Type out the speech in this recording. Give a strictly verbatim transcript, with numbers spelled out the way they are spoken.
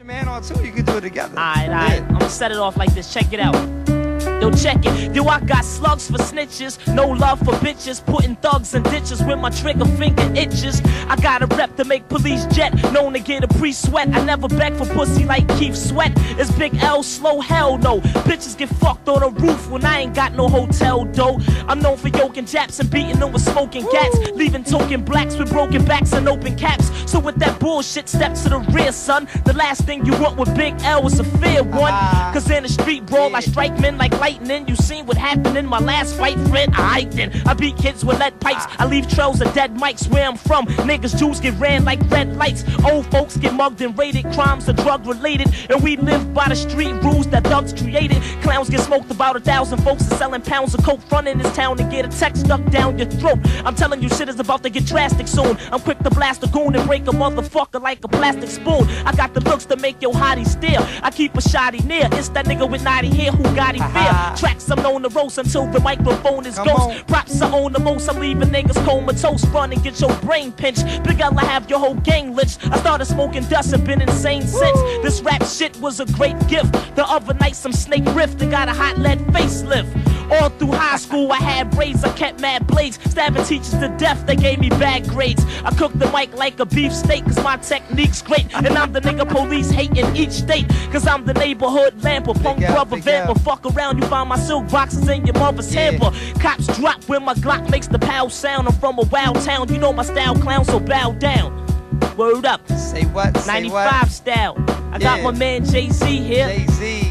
Man on too, you can do it together. Alright, alright. Yeah. I'm gonna set it off like this. Check it out. Yo, check it. Yo, I got slugs for snitches. No love for bitches. Putting thugs in ditches when my trigger finger itches. I got a rep to make police jet. Known to get a pre-sweat. I never beg for pussy like Keith Sweat. It's Big L, slow, hell no. Bitches get fucked on the roof when I ain't got no hotel dough. I'm known for yoking Japs and beating them with smoking gats. Leaving token blacks with broken backs and open caps. So with that bullshit, step to the rear, son. The last thing you want with Big L is a fair one. Cause in the street brawl, I strike men like lightning. You seen what happened in my last fight, friend? I then I beat kids with lead pipes. I leave trails of dead mics where I'm from. Niggas Jews get ran like red lights. Old folks get mugged and raided. Crimes are drug related, and we live by the street rules that thugs created. Clowns get smoked. About a thousand folks are selling pounds of coke front in this town and get a text stuck down your throat. I'm telling you, shit is about to get drastic soon. I'm quick to blast a goon and break a motherfucker like a plastic spoon. I got the looks to make your hottie stare. I keep a shotty near. It's that nigga with naughty hair who got him fear. Tracks I'm known to roast until the microphone is Come ghost. on. Props I own the most. I'm leaving niggas comatose. Run and get your brain pinched. Big L, I have your whole gang lynched. I started smoking dust and been insane since. This rap shit was a great gift. The other night some snake rift and got a hot lead facelift. All through high school I had braids, I kept mad blades. Stabbing teachers to death, they gave me bad grades. I cooked the mic like a beef steak cause my technique's great. And I'm the nigga police hate in each state. Cause I'm the neighborhood lamper, punk Big L, brother Big vamper. L. Fuck around, you find my silk boxes in your mother's Yeah. hamper. Cops drop when my Glock makes the pow sound. I'm from a wild town, you know my style, clown, so bow down. Word up, Say what? Say ninety-five what? style. I got Yeah. my man Jay-Z here. Jay-Z.